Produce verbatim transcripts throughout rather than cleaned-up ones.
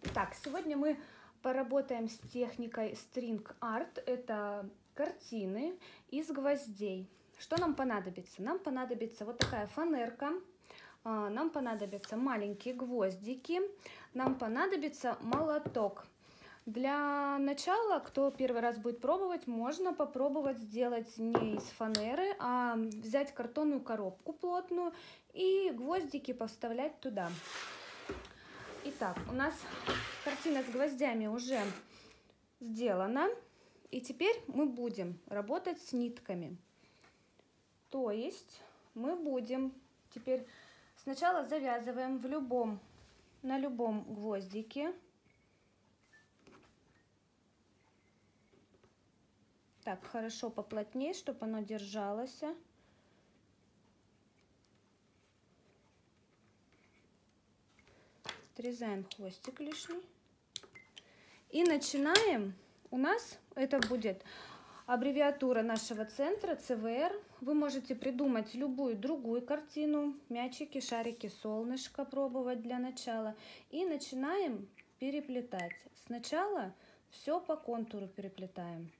Так, сегодня мы поработаем с техникой String Art. Это картины из гвоздей. Что нам понадобится? Нам понадобится вот такая фанерка, нам понадобятся маленькие гвоздики, нам понадобится молоток. Для начала, кто первый раз будет пробовать, можно попробовать сделать не из фанеры, а взять картонную коробку плотную и гвоздики поставлять туда. Итак, у нас картина с гвоздями уже сделана. И теперь мы будем работать с нитками. То есть мы будем теперь сначала завязываем в любом, на любом гвоздике. Так, хорошо поплотнее, чтобы оно держалось. Отрезаем хвостик лишний. И начинаем. У нас это будет аббревиатура нашего центра цэ вэ эр. Вы можете придумать любую другую картину. Мячики, шарики, солнышко пробовать для начала. И начинаем переплетать. Сначала все по контуру переплетаем.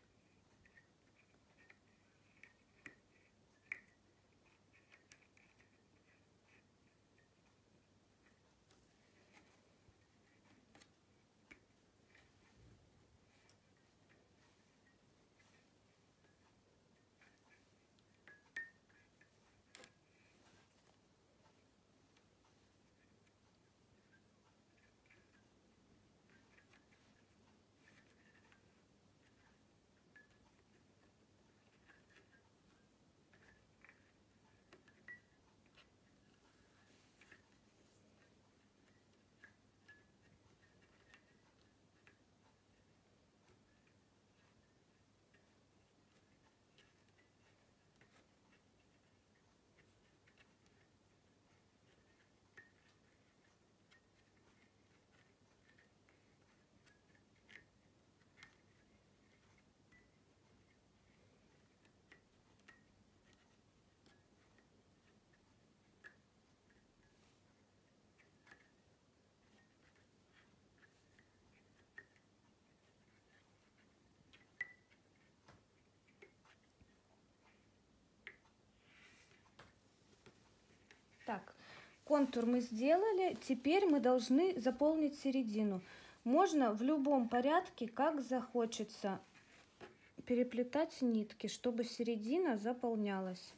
Так, контур мы сделали, теперь мы должны заполнить середину. Можно в любом порядке, как захочется, переплетать нитки, чтобы середина заполнялась.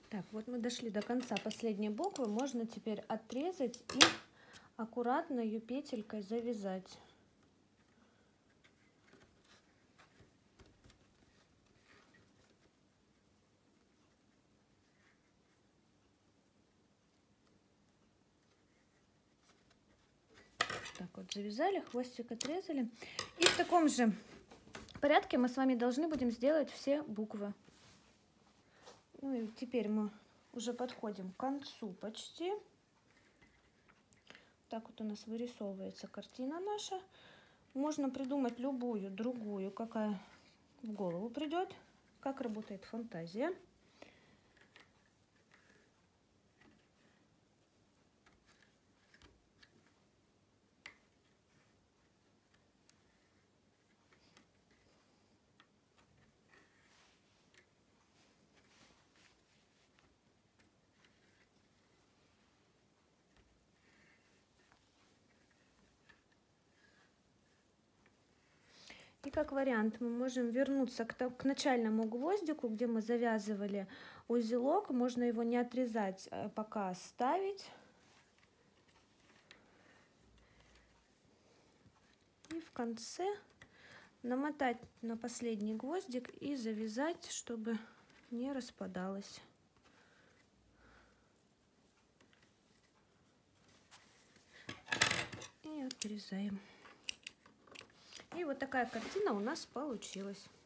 Так, вот мы дошли до конца последней буквы. Можно теперь отрезать и аккуратно ее петелькой завязать. Так вот завязали, хвостик отрезали. И в таком же порядке мы с вами должны будем сделать все буквы. Ну и теперь мы уже подходим к концу почти. Так вот у нас вырисовывается картина наша. Можно придумать любую другую, какая в голову придет, как работает фантазия. И как вариант мы можем вернуться к, к начальному гвоздику, где мы завязывали узелок. Можно его не отрезать, а пока оставить. И в конце намотать на последний гвоздик и завязать, чтобы не распадалось. И отрезаем. И вот такая картина у нас получилась.